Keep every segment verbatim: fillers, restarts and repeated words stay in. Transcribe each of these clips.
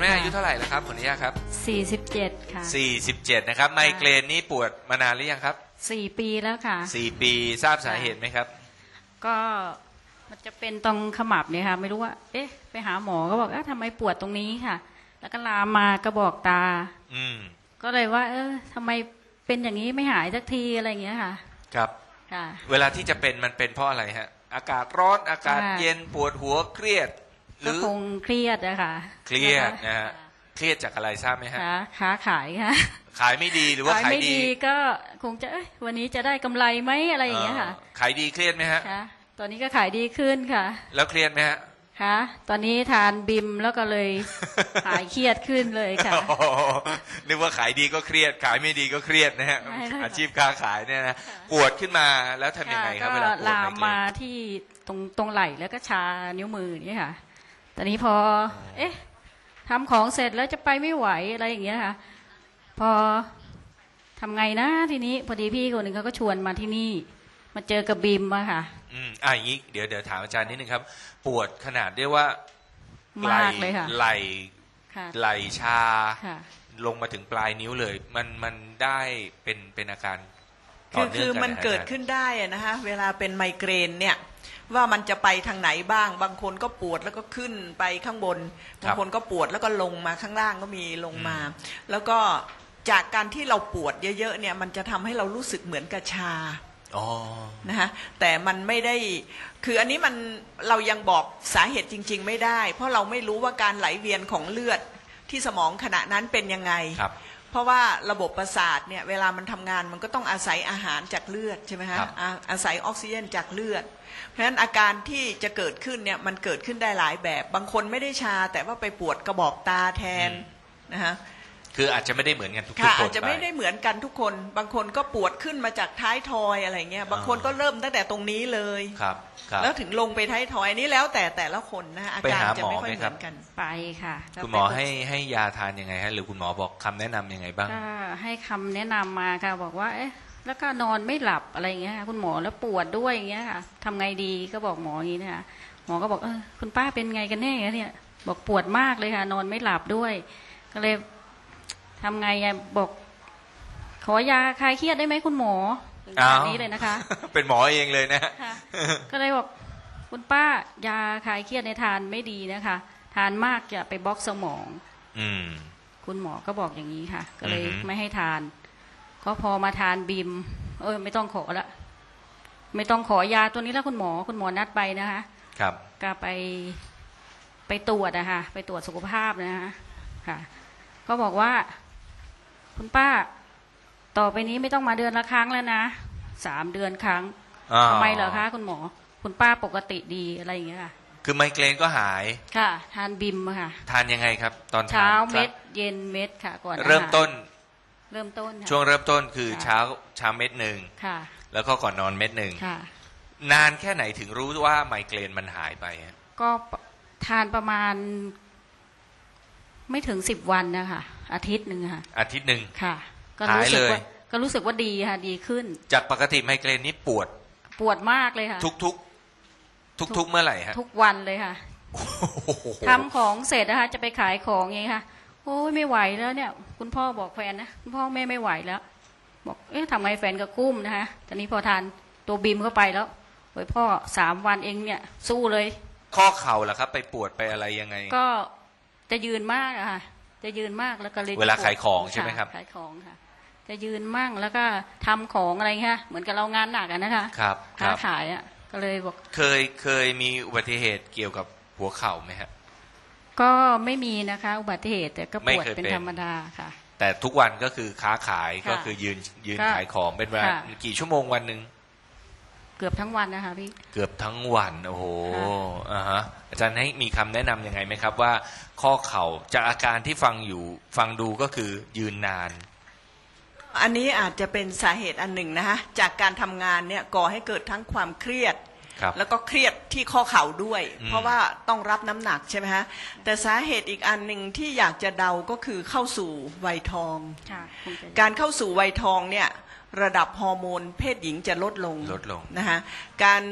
แม่อายุเท่าไหร่แล้วครับขออนุญาตครับสี่สิบเจ็ดค่ะสี่สิบเจ็ดนะครับไมเกรนนี้ปวดมานานหรือยังครับสี่ปีแล้วค่ะสี่ปีทราบสาเหตุไหมครับก็มันจะเป็นตรงขมับเนี่ยค่ะไม่รู้ว่าเอ๊ะไปหาหมอก็บอกเอ๊ะทำไมปวดตรงนี้ค่ะแล้วก็ลามมากระบอกตาอืมก็เลยว่าเออทำไมเป็นอย่างนี้ไม่หายสักทีอะไรอย่างเงี้ยค่ะครับค่ะเวลาที่จะเป็นมันเป็นเพราะอะไรฮะอากาศร้อนอากาศเย็นปวดหัวเครียดหรือคงเครียดอะค่ะเครียดนะฮะเครียดจากอะไรทราบไหมฮะค้าขายค่ะขายไม่ดีหรือว่าขายดีก็คงจะเอ้ยวันนี้จะได้กำไรไหมอะไรอย่างเงี้ยค่ะขายดีเครียดไหมฮะค่ะตอนนี้ก็ขายดีขึ้นค่ะแล้วเครียดไหมฮะค่ะตอนนี้ทานบิมแล้วก็เลยหายเครียดขึ้นเลยค่ะนึกว่าขายดีก็เครียดขายไม่ดีก็เครียดนะฮะอาชีพค้าขายเนี่ยนะปวดขึ้นมาแล้วทำยังไงครับเวลาปวดลามมาที่ตรงตรงไหล่แล้วก็ชานิ้วมือนี่ค่ะตอนนี้พอเอ๊ะทำของเสร็จแล้วจะไปไม่ไหวอะไรอย่างเงี้ยค่ะพอทำไงนะทีนี้พอดีพี่คนหนึ่งเขาก็ชวนมาที่นี่มาเจอกับบิมอะค่ะอืมอ่ะอย่างนี้เดี๋ยวเดี๋ยวถามอาจารย์นิดนึงครับปวดขนาดเรียกว่ามากเลยค่ะไหล่ไหล่ชาค่ะลงมาถึงปลายนิ้วเลยมันมันได้เป็นเป็นอาการคือคือมันเกิดขึ้นได้นะฮะเวลาเป็นไมเกรนเนี่ยว่ามันจะไปทางไหนบ้างบางคนก็ปวดแล้วก็ขึ้นไปข้างบนบางคนก็ปวดแล้วก็ลงมาข้างล่างก็มีลงมาแล้วก็จากการที่เราปวดเยอะๆเนี่ยมันจะทำให้เรารู้สึกเหมือนกระชานะฮะแต่มันไม่ได้คืออันนี้มันเรายังบอกสาเหตุจริงๆไม่ได้เพราะเราไม่รู้ว่าการไหลเวียนของเลือดที่สมองขณะนั้นเป็นยังไงเพราะว่าระบบประสาทเนี่ยเวลามันทำงานมันก็ต้องอาศัยอาหารจากเลือดใช่ไหมฮะอาศัยออกซิเจนจากเลือดเพราะฉะนั้นอาการที่จะเกิดขึ้นเนี่ยมันเกิดขึ้นได้หลายแบบบางคนไม่ได้ชาแต่ว่าไปปวดกระบอกตาแทนนะฮะคืออาจจะไม่ได้เหมือนกันทุกคนอาจจะไม่ได้เหมือนกันทุกคนบางคนก็ปวดขึ้นมาจากท้ายทอยอะไรเงี้ยบางคนก็เริ่มตั้งแต่ตรงนี้เลยครับแล้วถึงลงไปท้ายทอยนี้แล้วแต่แต่ละคนนะอาการจะไม่ค่อยเหมือนกันไปค่ะคุณหมอให้ให้ยาทานยังไงฮะหรือคุณหมอบอกคำแนะนํำยังไงบ้างก็ให้คำแนะนำมาค่ะบอกว่าเอ๊ะแล้วก็นอนไม่หลับอะไรเงี้ยคุณหมอแล้วปวดด้วยอย่างเงี้ยค่ะทำไงดีก็บอกหมออย่างนี้นะคะหมอก็บอกเออคุณป้าเป็นไงกันแน่เนี่ยบอกปวดมากเลยค่ะนอนไม่หลับด้วยก็เลยทำไงอ่ะบอกขอยาคลายเครียดได้ไหมคุณหมอแบบนี้เลยนะคะเป็นหมอเองเลยนะก็เลยบอกคุณป้ายาคลายเครียดในทานไม่ดีนะคะทานมากจะไปบล็อกสมองอืมคุณหมอก็บอกอย่างนี้ค่ะก็เลยไม่ให้ทานก็พอมาทานบิมเออไม่ต้องขอละไม่ต้องขอยาตัวนี้แล้วคุณหมอคุณหมอนัดไปนะคะครับก็ไปไปตรวจนะคะไปตรวจสุขภาพนะคะค่ะก็บอกว่าคุณป้าต่อไปนี้ไม่ต้องมาเดือนละครั้งแล้วนะสามเดือนครั้งทำไมเหรอคะคุณหมอคุณป้าปกติดีอะไรอย่างเงี้ยค่ะคือไมเกรนก็หายค่ะทานบิมค่ะทานยังไงครับตอนเช้าเม็ดเย็นเม็ดค่ะก่อนเริ่มต้นเริ่มต้นช่วงเริ่มต้นคือเช้าเช้าเม็ดหนึ่งค่ะแล้วก็ก่อนนอนเม็ดหนึ่งค่ะนานแค่ไหนถึงรู้ว่าไมเกรนมันหายไปก็ทานประมาณไม่ถึงสิบวันนะคะอาทิตย์หนึ่งค่ะอาทิตย์หนึ่งค่ะก็รู้สึกว่าก็รู้สึกว่าดีค่ะดีขึ้นจากปกติไมเกรนนี้ปวดปวดมากเลยค่ะทุกทุกทุกทุกเมื่อไหร่ฮะทุกวันเลยค่ะทำของเสร็จนะคะจะไปขายของไงคะโอ้ยไม่ไหวแล้วเนี่ยคุณพ่อบอกแฟนนะคุณพ่อแม่ไม่ไหวแล้วบอกเอ๊ะทำไงแฟนก็กุ้มนะคะตอนนี้พอทานตัวบีมเข้าไปแล้วโอ้ยพ่อสามวันเองเนี่ยสู้เลยข้อเข่าล่ะครับไปปวดไปอะไรยังไงก็จะยืนมากอะค่ะจะยืนมากแล้วก็เลยเวลาขายของใช่ไหมครับขายของค่ะจะยืนมั่งแล้วก็ทำของอะไรเงี้ยเหมือนกับเรางานหนักกันนะคะครับค้าขายอ่ะก็เลยบอกเคยเคยมีอุบัติเหตุเกี่ยวกับหัวเข่าไหมฮะก็ไม่มีนะคะอุบัติเหตุแต่ก็ปวดเป็นธรรมดาค่ะแต่ทุกวันก็คือค้าขายก็คือยืนยืนขายของเป็นเวลากี่ชั่วโมงวันหนึ่งเกือบทั้งวันนะคะพี่เกือบทั้งวันโอ้โหอ่าฮะอาจารย์ให้มีคำแนะนำยังไงไหมครับว่าข้อเข่าจากอาการที่ฟังอยู่ฟังดูก็คือยืนนานอันนี้อาจจะเป็นสาเหตุอันหนึ่งนะคะจากการทำงานเนี่ยก่อให้เกิดทั้งความเครียดแล้วก็เครียดที่ข้อเข่าด้วยเพราะว่าต้องรับน้ำหนักใช่ไหมฮะแต่สาเหตุอีกอันหนึ่งที่อยากจะเดาก็คือเข้าสู่วัยทองการเข้าสู่วัยทองเนี่ยระดับฮอร์โมนเพศหญิงจะลดลงลดลงนะคะการ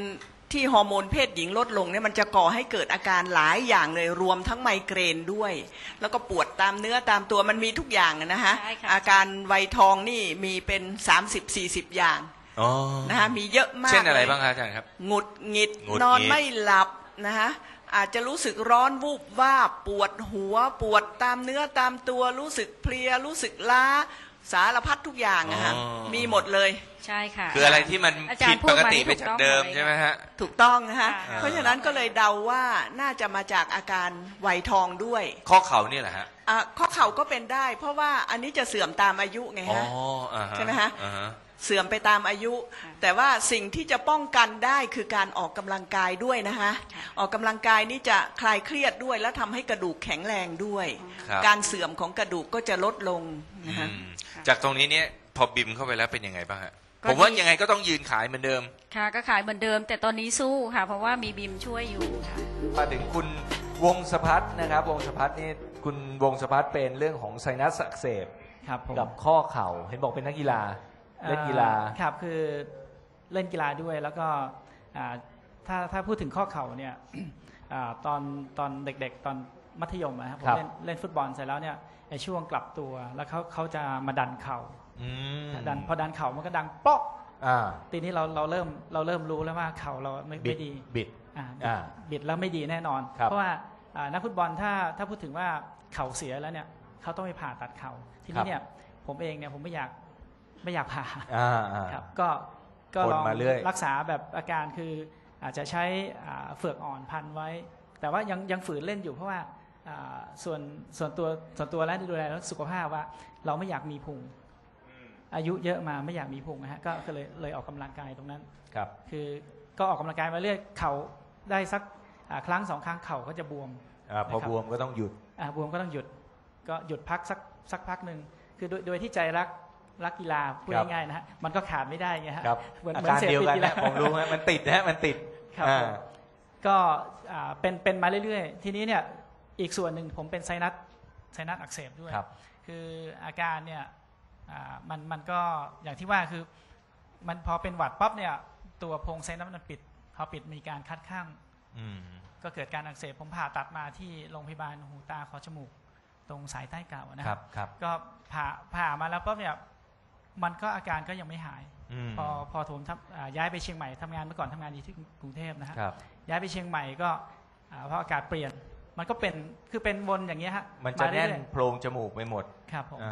ที่ฮอร์โมนเพศหญิงลดลงเนี่ยมันจะก่อให้เกิดอาการหลายอย่างเลยรวมทั้งไมเกรนด้วยแล้วก็ปวดตามเนื้อตามตัวมันมีทุกอย่างนะฮะอาการวัยทองนี่มีเป็น สามสิบสี่สิบ อย่างนะคะมีเยอะมากเช่นอะไรบ้างครับอาจารย์ครับหงุดหงิดนอนไม่หลับนะคะอาจจะรู้สึกร้อนวูบวาบปวดหัวปวดตามเนื้อตามตัวรู้สึกเพลียรู้สึกล้าสารพัดทุกอย่างนะคะมีหมดเลยใช่ค่ะคืออะไรที่มันผิดปกติไปจากเดิมใช่ไหมฮะถูกต้องนะคะเพราะฉะนั้นก็เลยเดาว่าน่าจะมาจากอาการวัยทองด้วยข้อเข่านี่แหละฮะข้อเข่าก็เป็นได้เพราะว่าอันนี้จะเสื่อมตามอายุไงฮะใช่ไหมฮะเสื่อมไปตามอายุแต่ว่าสิ่งที่จะป้องกันได้คือการออกกำลังกายด้วยนะคะออกกำลังกายนี่จะคลายเครียดด้วยและทำให้กระดูกแข็งแรงด้วยการเสื่อมของกระดูกก็จะลดลงนะคะจากตรงนี้เนี่ยพอบิมเข้าไปแล้วเป็นยังไงบ้างฮะผมว่ายังไงก็ต้องยืนขายเหมือนเดิมค่ะก็ขายเหมือนเดิมแต่ตอนนี้สู้ค่ะเพราะว่ามีบิมช่วยอยู่ค่ะมาถึงคุณวงศพัฒน์นะครับวงศพัฒน์นี่คุณวงศพัฒน์เป็นเรื่องของไซนัสอักเสบกับข้อเข่าเห็นบอกเป็นนักกีฬาเล่นกีฬาครับคือเล่นกีฬาด้วยแล้วก็ถ้าถ้าพูดถึงข้อเข่าเนี่ยตอนตอนเด็กๆตอนมัธยมนะครับผมเล่นเล่นฟุตบอลเสร็จแล้วเนี่ยในช่วงกลับตัวแล้วเขาเขาจะมาดันเข่าดันพอดันเข่ามันก็ดังป๊อกทีนี้เราเราเริ่มเราเริ่มรู้แล้วว่าเข่าเราไม่ไม่ดีบิดบิดแล้วไม่ดีแน่นอนเพราะว่านักฟุตบอลถ้าถ้าพูดถึงว่าเข่าเสียแล้วเนี่ยเขาต้องไปผ่าตัดเข่าทีนี้เนี่ยผมเองเนี่ยผมไม่อยากไม่อยากผ่าครับก็ก็ลองรักษาแบบอาการคืออาจจะใช้เฟือกอ่อนพันไว้แต่ว่ายังยังฝืนเล่นอยู่เพราะว่าส่วนส่วนตัวส่วนตัวแล้วดูแลสุขภาพว่าเราไม่อยากมีพุงอายุเยอะมาไม่อยากมีพุงนะฮะก็เลยเลยออกกำลังกายตรงนั้นครับคือก็ออกกำลังกายมาเรื่อยเข่าได้สักครั้งสองครั้งเข่าก็จะบวมพอบวมก็ต้องหยุดบวมก็ต้องหยุดก็หยุดพักสักสักพักหนึ่งคือโดยโดยที่ใจรักรักกีฬาพูดง่ายๆนะฮะมันก็ขาดไม่ได้ไงฮะเหมือนอาการเดียวกันนะผมรู้ฮะมันติดนะมันติดครับก็เป็นเป็นมาเรื่อยๆทีนี้เนี่ยอีกส่วนหนึ่งผมเป็นไซนัสไซนัสอักเสบด้วยคืออาการเนี่ยมันมันก็อย่างที่ว่าคือมันพอเป็นหวัดปั๊บเนี่ยตัวโพรงไซนัสมันปิดพอปิดมีการคัดข้างก็เกิดการอักเสบผมผ่าตัดมาที่โรงพยาบาลหูตาคอจมูกตรงสายใต้เก่านะครับก็ผ่าผ่ามาแล้วปั๊บเนี่ยมันก็อาการก็ยังไม่หายพอพอผมย้ายไปเชียงใหม่ทำงานเมื่อก่อนทำงานอยู่ที่กรุงเทพนะฮะย้ายไปเชียงใหม่ก็เพราะอากาศเปลี่ยนมันก็เป็นคือเป็นวนอย่างเงี้ยฮะมันจะแน่นโพรงจมูกไปหมดครับผม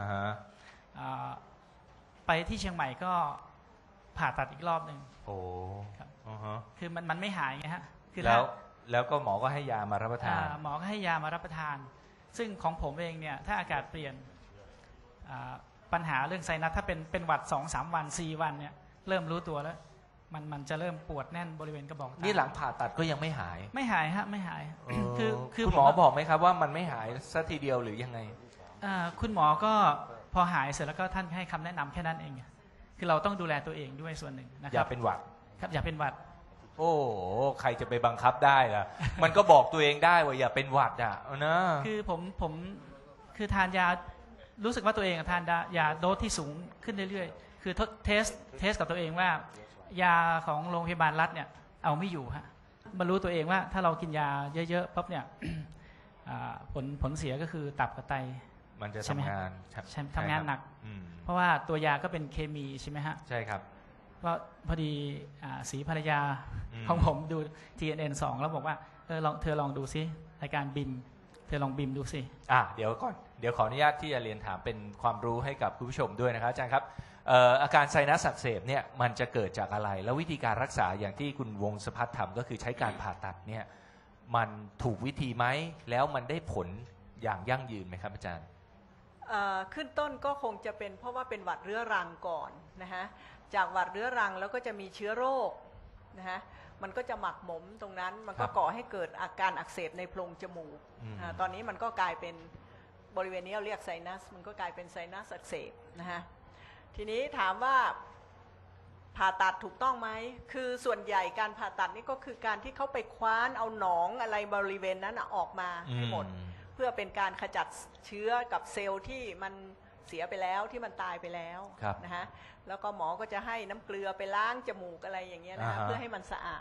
ไปที่เชียงใหม่ก็ผ่าตัดอีกรอบหนึ่งโอ้ครับคือมันมันไม่หายไงฮะคือแล้วแล้วก็หมอก็ให้ยามารับประทานหมอก็ให้ยามารับประทานซึ่งของผมเองเนี่ยถ้าอากาศเปลี่ยนปัญหาเรื่องไซนัสถ้าเป็นเป็นหวัดสองสามวันสี่วันเนี่ยเริ่มรู้ตัวแล้วมันมันจะเริ่มปวดแน่นบริเวณกระบอกตานี่หลังผ่าตัดก็ยังไม่หายไม่หายฮะไม่หายคือคือคุณหมอบอกไหมครับว่ามันไม่หายสักทีเดียวหรือยังไงคุณหมอก็พอหายเสร็จแล้วก็ท่านให้คำแนะนำแค่นั้นเองคือเราต้องดูแลตัวเองด้วยส่วนหนึ่งนะครับอย่าเป็นหวัดครับอย่าเป็นหวัดโอ้ใครจะไปบังคับได้ล่ะมันก็บอกตัวเองได้ว่าอย่าเป็นหวัดอ่ะนะคือผมผมคือทานยารู้สึกว่าตัวเองทานยาโดสที่สูงขึ้นเรื่อยๆคือเทสเทสกับตัวเองว่ายาของโรงพยาบาลรัฐเนี่ยเอาไม่อยู่ฮะมารู้ตัวเองว่าถ้าเรากินยาเยอะๆปั๊บเนี่ยผลผลเสียก็คือตับกับไตมันจะทำงานทำงานหนักเพราะว่าตัวยาก็เป็นเคมีใช่ไหมฮะใช่ครับเพราะพอดีศรีภรรยาของผมดู ที เอ็น เอ็น สองแล้วบอกว่าเออลองเธอลองดูซิรายการบิมเธอลองบิมดูสิอ่ะเดี๋ยวก่อนเดี๋ยวขออนุญาตที่จะเรียนถามเป็นความรู้ให้กับคุณผู้ชมด้วยนะครับอาจารย์ครับอาการไซนัสอักเสบเนี่ยมันจะเกิดจากอะไรแล้ววิธีการรักษาอย่างที่คุณวงศพัฒน์ทำก็คือใช้การผ่าตัดเนี่ยมันถูกวิธีไหมแล้วมันได้ผลอย่างยั่งยืนไหมครับอาจารย์ขึ้นต้นก็คงจะเป็นเพราะว่าเป็นหวัดเรื้อรังก่อนนะฮะจากหวัดเรื้อรังแล้วก็จะมีเชื้อโรคนะฮะมันก็จะหมักหมมตรงนั้นมันก็ก่อให้เกิดอาการอักเสบในโพรงจมูกตอนนี้มันก็กลายเป็นบริเวณนี้เราเรียกไซนัสมันก็กลายเป็นไซนัสอักเสบนะฮะทีนี้ถามว่าผ่าตัดถูกต้องไหมคือส่วนใหญ่การผ่าตัดนี่ก็คือการที่เขาไปคว้านเอาหนองอะไรบริเวณนั้นออกมาให้หมดเพื่อเป็นการขจัดเชื้อกับเซลล์ที่มันเสียไปแล้วที่มันตายไปแล้วนะฮะแล้วก็หมอก็จะให้น้ำเกลือไปล้างจมูกอะไรอย่างเงี้ยนะฮะเพื่อให้มันสะอาด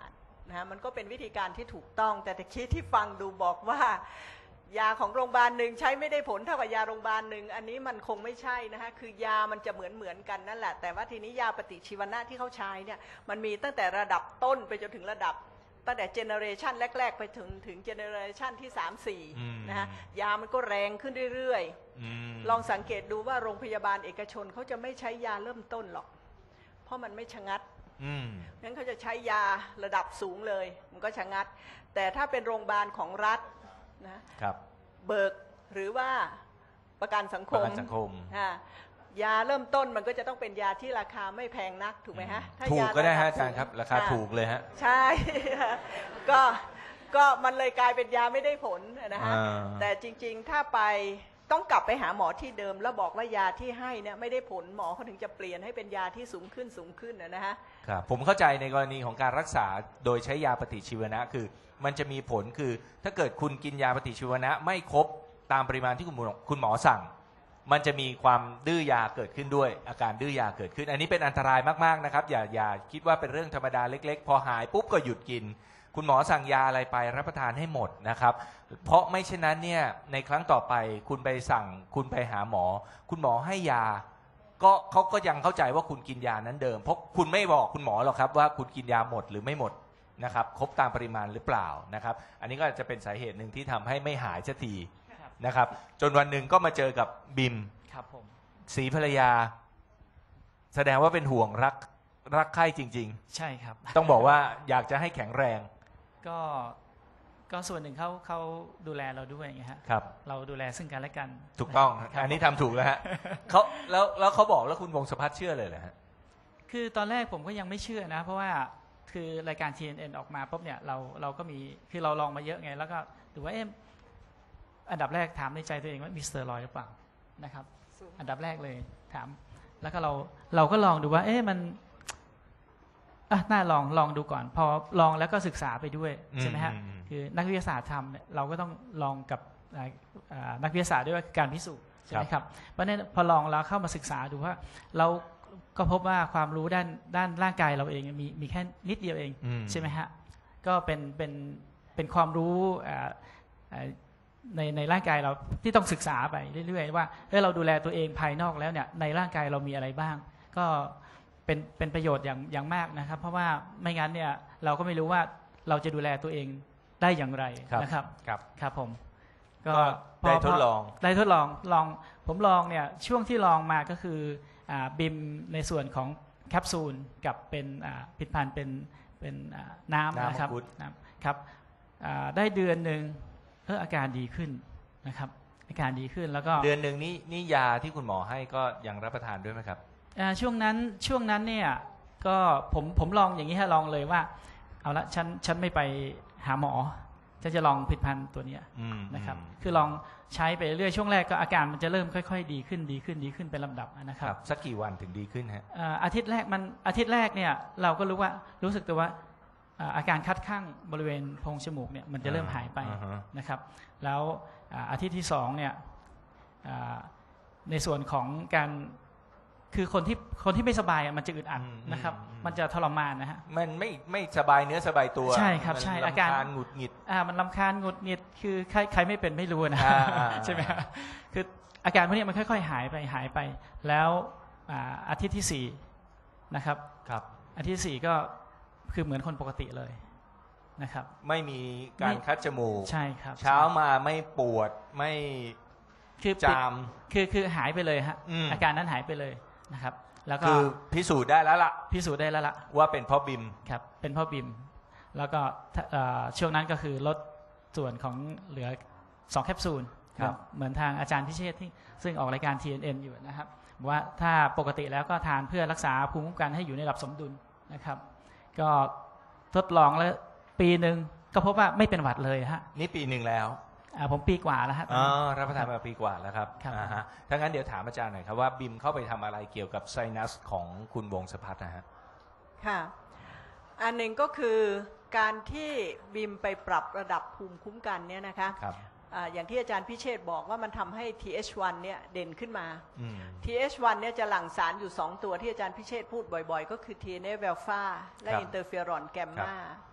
นะฮะมันก็เป็นวิธีการที่ถูกต้องแต่ตะกี้ที่ฟังดูบอกว่ายาของโรงพยาบาลหนึ่งใช้ไม่ได้ผลเท่ากับยาโรงพยาบาลหนึ่งอันนี้มันคงไม่ใช่นะฮะคือยามันจะเหมือนเหมือนกันนั่นแหละแต่ว่าทีนี้ยาปฏิชีวนะที่เขาใช้เนี่ยมันมีตั้งแต่ระดับต้นไปจนถึงระดับตั้งแต่เจเนอเรชันแรกๆไปถึงถึงเจเนอเรชันที่สาม สี่นะฮะยามันก็แรงขึ้นเรื่อยๆลองสังเกตดูว่าโรงพยาบาลเอกชนเขาจะไม่ใช้ยาเริ่มต้นหรอกเพราะมันไม่ชะงัดงั้นเขาจะใช้ยาระดับสูงเลยมันก็ชะงัดแต่ถ้าเป็นโรงพยาบาลของรัฐนะครับเบิกหรือว่าประกันสังคมประกันสังคมยาเริ่มต้นมันก็จะต้องเป็นยาที่ราคาไม่แพงนักถูกไหมฮะถูกก็ได้ฮะอาจารย์ครับราคาถูกเลยฮะใช่ก็ก็มันเลยกลายเป็นยาไม่ได้ผลนะฮะแต่จริงๆถ้าไปต้องกลับไปหาหมอที่เดิมแล้วบอกว่ายาที่ให้เนี่ยไม่ได้ผลหมอเขาถึงจะเปลี่ยนให้เป็นยาที่สูงขึ้นสูงขึ้นนะฮะครับผมเข้าใจในกรณีของการรักษาโดยใช้ยาปฏิชีวนะคือมันจะมีผลคือถ้าเกิดคุณกินยาปฏิชีวนะไม่ครบตามปริมาณที่คุณหมอคุณหมอสั่งมันจะมีความดื้อยาเกิดขึ้นด้วยอาการดื้อยาเกิดขึ้นอันนี้เป็นอันตรายมากๆนะครับอย่าอย่าคิดว่าเป็นเรื่องธรรมดาเล็กๆพอหายปุ๊บก็หยุดกินคุณหมอสั่งยาอะไรไปรับประทานให้หมดนะครับเพราะไม่เช่นนั้นเนี่ยในครั้งต่อไปคุณไปสั่งคุณไปหาหมอคุณหมอให้ยาก็เขาก็ยังเข้าใจว่าคุณกินยานั้นเดิมเพราะคุณไม่บอกคุณหมอหรอกครับว่าคุณกินยาหมดหรือไม่หมดนะครับครบตามปริมาณหรือเปล่านะครับอันนี้ก็จะเป็นสาเหตุหนึ่งที่ทำให้ไม่หายสักทีนะครับจนวันหนึ่งก็มาเจอกับบิมครับผมศรีภรรยาแสดงว่าเป็นห่วงรักรักใคร่จริงๆใช่ครับต้องบอกว่าอยากจะให้แข็งแรงก็ก็ส่วนหนึ่งเขาเขาดูแลเราด้วยไงฮะครับเราดูแลซึ่งกันและกันถูกต้องอันนี้ทำถูกแล้วฮะเขาแล้วแล้วเขาบอกแล้วคุณวงศ์สุพัฒน์เชื่อเลยเหรอฮะคือตอนแรกผมก็ยังไม่เชื่อนะเพราะว่าคือรายการ ที เอ็น เอ็น ออกมาปุ๊บเนี่ยเราเราก็มีคือเราลองมาเยอะไงแล้วก็ดูว่าเอ๊ะอันดับแรกถามในใจตัวเองว่ามีสเตียรอยด์หรือเปล่านะครับอันดับแรกเลยถามแล้วก็เราเราก็ลองดูว่าเอ๊ะมันอ่ะน่าลองลองดูก่อนพอลองแล้วก็ศึกษาไปด้วยใช่ไหมฮะคือนักวิทยาศาสตร์ทำเนี่ยเราก็ต้องลองกับนักวิทยาศาสตร์ด้วยว่าการพิสูจน์ใช่ไหมครับเพราะฉะนั้นพอลองแล้วเข้ามาศึกษาดูว่าเราก็พบว่าความรู้ด้านด้านร่างกายเราเองมีมีแค่นิดเดียวเองใช่ไหมฮะก็เป็นเป็นเป็นความรู้ในในร่างกายเราที่ต้องศึกษาไปเรื่อยๆว่าเออเราดูแลตัวเองภายนอกแล้วเนี่ยในร่างกายเรามีอะไรบ้างก็เป็นเป็นประโยชน์อย่างอย่างมากนะครับเพราะว่าไม่งั้นเนี่ยเราก็ไม่รู้ว่าเราจะดูแลตัวเองได้อย่างไรนะครับครับครับผมก็ได้ทดลองได้ทดลองลองผมลองเนี่ยช่วงที่ลองมาก็คืออ่าบิมในส่วนของแคปซูลกับเป็นอ่าผลิตภัณฑ์เป็นเป็นน้ำนะครับครับได้เดือนหนึ่งเอออาการดีขึ้นนะครับอาการดีขึ้นแล้วก็เดือนหนึ่งนี่นี่ยาที่คุณหมอให้ก็ยังรับประทานด้วยไหมครับช่วงนั้นช่วงนั้นเนี่ยก็ผมผมลองอย่างนี้ฮะลองเลยว่าเอาละฉันฉันไม่ไปหาหมอฉันจะลองผลิตภัณฑ์ตัวนี้นะครับคือลองใช้ไปเรื่อยช่วงแรกก็อาการมันจะเริ่มค่อยๆดีขึ้นดีขึ้นดีขึ้นเป็นลำดับนะครับสักกี่วันถึงดีขึ้นฮะอาทิตย์แรกมันอาทิตย์แรกเนี่ยเราก็รู้ว่ารู้สึกตัวว่าอาการคัดข้างบริเวณโพรงจมูกเนี่ยมันจะเริ่มหายไปนะครับแล้วอาทิตย์ที่สองเนี่ยในส่วนของการคือคนที่คนที่ไม่สบายมันจะอึดอัดนะครับมันจะทรมานนะฮะมันไม่ไม่สบายเนื้อสบายตัวใช่ครับใช่อาการหงุดหงิดอ่ามันรำคาญหงุดหงิดคือใครใครไม่เป็นไม่รู้นะใช่ไหมคืออาการพวกนี้มันค่อยๆหายไปหายไปแล้วอาทิตย์ที่สี่นะครับครับอาทิตย์ที่สี่ก็คือเหมือนคนปกติเลยนะครับไม่มีการคัดจมูกใช่ครับเช้ามาไม่ปวดไม่คือจามคือคือหายไปเลยฮะอาการนั้นหายไปเลยนะครับแล้วก็คือพิสูจน์ได้แล้วล่ะพิสูจน์ได้แล้วล่ะว่าเป็นเพราะบิมครับเป็นเพราะบิมแล้วก็ช่วงนั้นก็คือลดส่วนของเหลือสองแคปซูลครับเหมือนทางอาจารย์พิเชษที่ซึ่งออกรายการ ที เอ็น เอ็น อยู่นะครับว่าถ้าปกติแล้วก็ทานเพื่อรักษาภูมิคุ้มกันให้อยู่ในระดับสมดุลนะครับก็ทดลองแล้วปีหนึ่งก็พบว่าไม่เป็นหวัดเลยฮะนี่ปีหนึ่งแล้วผมปีกว่าแล้วฮะอ๋อรับประทานมาปีกว่าแล้วครับอ่าฮะถ้างั้นเดี๋ยวถามอาจารย์หน่อยครับว่าบิมเข้าไปทำอะไรเกี่ยวกับไซนัสของคุณวงศ์สุพัฒน์นะฮะค่ะอันหนึ่งก็คือการที่บิมไปปรับระดับภูมิคุ้มกันเนี่ยนะคะครับอย่างที่อาจารย์พิเชษบอกว่ามันทำให้ ที เอช วัน เนี่ยเด่นขึ้นมา ที เอช วัน เนี่ยจะหลั่งสารอยู่สองตัวที่อาจารย์พิเชษพูดบ่อยๆก็คือ ที เอ็น เอฟ alpha และอินเตอร์เฟอรอนแกมมา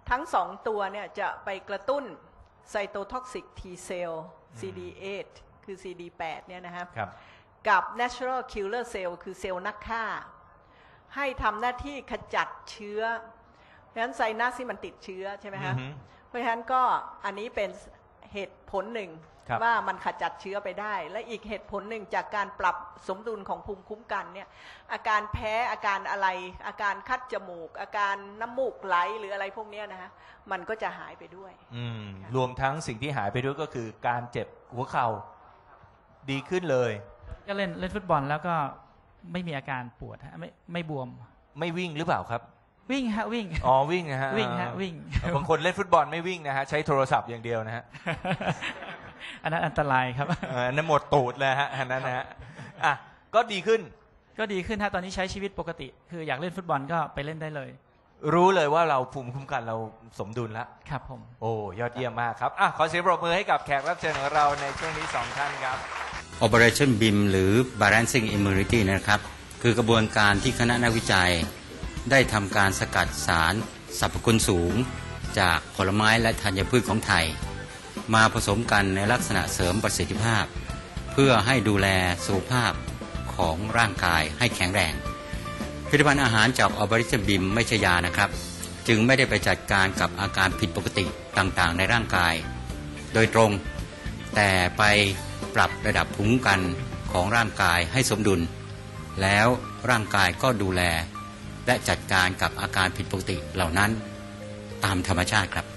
ทั้งสองตัวเนี่ยจะไปกระตุ้นไซโตท็อกซิก T เซลล์ ซี ดี เอท คือ ซี ดี แปด เนี่ยนะครับกับ natural killer cell คือเซลล์นักฆ่าให้ทำหน้าที่ขจัดเชื้อเพราะฉะนั้นไซนัสที่มันติดเชื้อใช่ไหมฮะเพราะฉะนั้นก็อันนี้เป็นเหตุผลหนึ่งว่ามันขจัดเชื้อไปได้และอีกเหตุผลหนึ่งจากการปรับสมดุลของภูมิคุ้มกันเนี่ยอาการแพ้อาการอะไรอาการคัดจมูกอาการน้ำมูกไหลหรืออะไรพวกนี้นะฮะมันก็จะหายไปด้วยรวมทั้งสิ่งที่หายไปด้วยก็คือการเจ็บหัวเข่าดีขึ้นเลยก็เล่นเล่นฟุตบอลแล้วก็ไม่มีอาการปวดฮะไม่ไม่บวมไม่วิ่งหรือเปล่าครับวิ่งฮะวิ่งอ๋อวิ่งนะฮะวิ่งฮะวิ่งบางคนเล่นฟุตบอลไม่วิ่งนะฮะใช้โทรศัพท์อย่างเดียวนะฮะอันนั้นอันตรายครับอันนั้นหมดตูดเลยฮะอันนั้นนะฮะอ่ะก็ดีขึ้นก็ดีขึ้นฮะตอนนี้ใช้ชีวิตปกติคืออยากเล่นฟุตบอลก็ไปเล่นได้เลยรู้เลยว่าเราภูมิคุ้มกันเราสมดุลแล้วครับผมโอ้ยอดเยี่ยมมากครับอ่ะขอเสียงปรบมือให้กับแขกรับเชิญของเราในช่วงนี้สองท่านครับ Operation บี ไอ เอ็ม หรือ Balancing Immunity นะครับคือกระบวนการที่คณะนักวิจัยได้ทำการสกัดสารสรรพคุณสูงจากผลไม้และธัญพืชของไทยมาผสมกันในลักษณะเสริมประสิทธิภาพเพื่อให้ดูแลสุขภาพของร่างกายให้แข็งแรงผลิตภัณฑ์อาหารจาก Operation บี ไอ เอ็ม ไม่ใช่ยานะครับจึงไม่ได้ไปจัดการกับอาการผิดปกติต่างๆในร่างกายโดยตรงแต่ไปปรับระดับภูมิคุ้มกันของร่างกายให้สมดุลแล้วร่างกายก็ดูแลและจัดการกับอาการผิดปกติเหล่านั้นตามธรรมชาติครับ